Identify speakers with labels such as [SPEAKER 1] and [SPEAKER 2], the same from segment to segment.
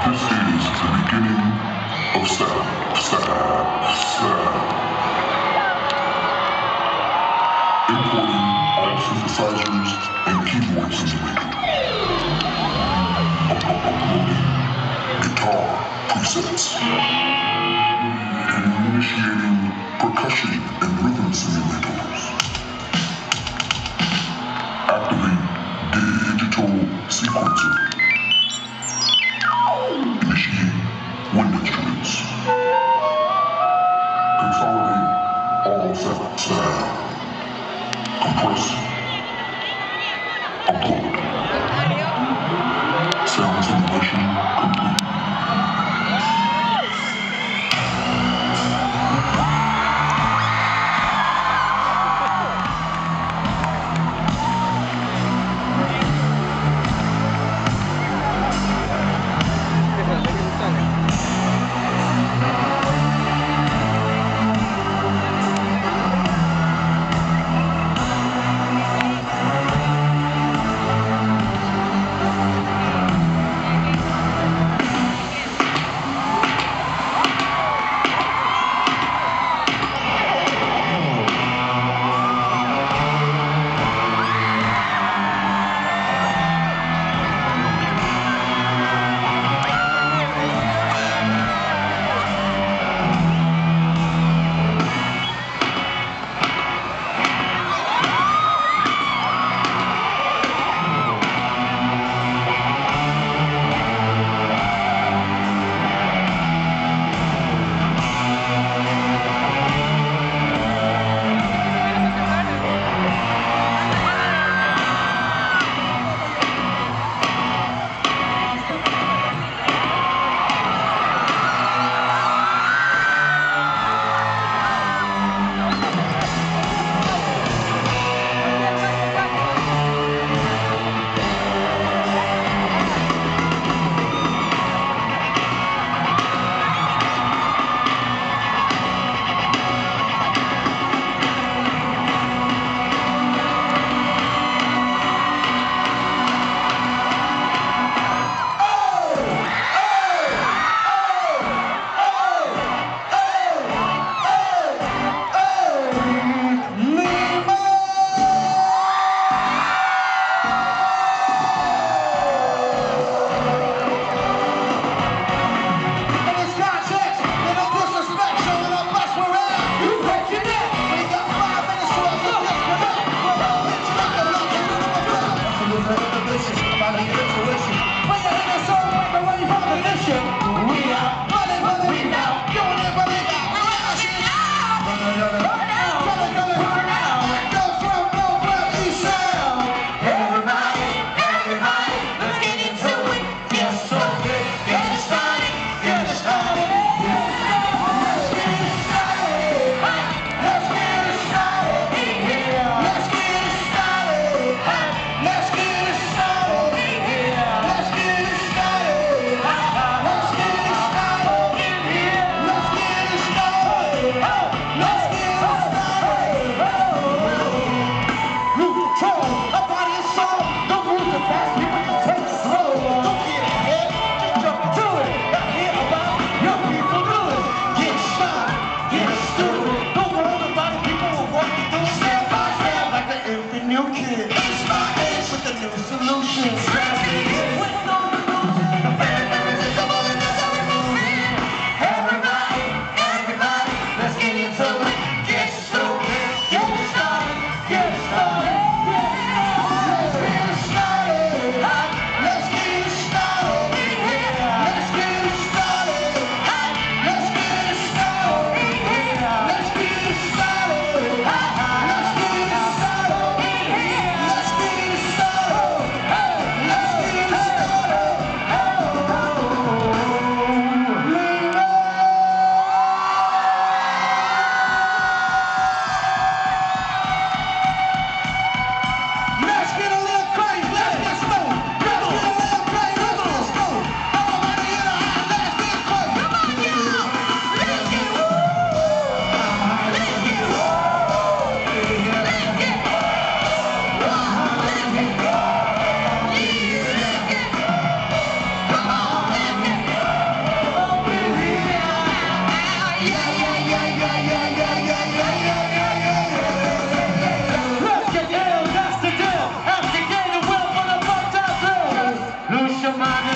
[SPEAKER 1] This is the beginning of importing all synthesizers and keyboard simulator. Uploading guitar presets. And initiating percussion and rhythm simulators. Activate digital sequencer. Initiate wind instruments. Consolidate all sound. Compress. Upload. Sound simulation complete.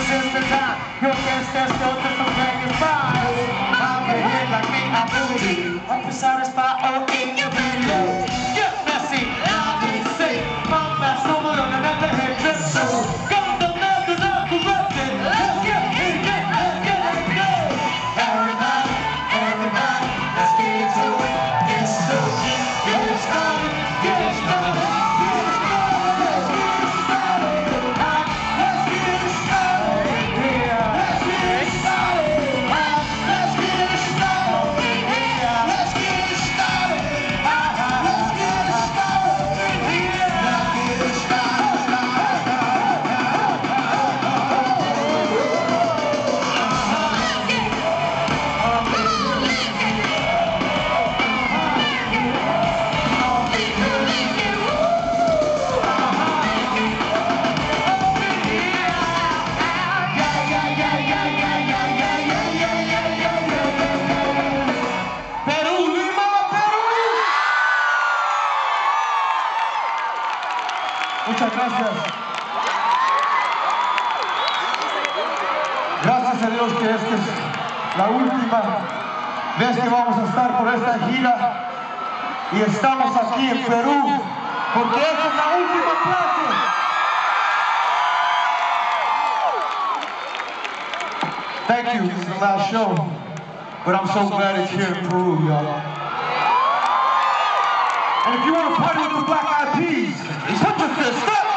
[SPEAKER 2] since the time your ancestors still different playing spies. How can hit like me, I believe. I'm precise by all in your video. Get messy, I'll be sick. My best over on another head trip. So go the left and not corrupted. Let's get it, let's get it, go. Everybody, everybody, let's get into it. Get started, get started, get started.
[SPEAKER 3] Muchas gracias. Gracias a Dios que esta es la última vez que vamos a estar por esta gira y estamos aquí en Perú porque esta es la última clase. Thank you. This is the last show, but I'm so glad it's here in Peru, y'all. And if you want to party with the Black Eyed Peas, put your fist up!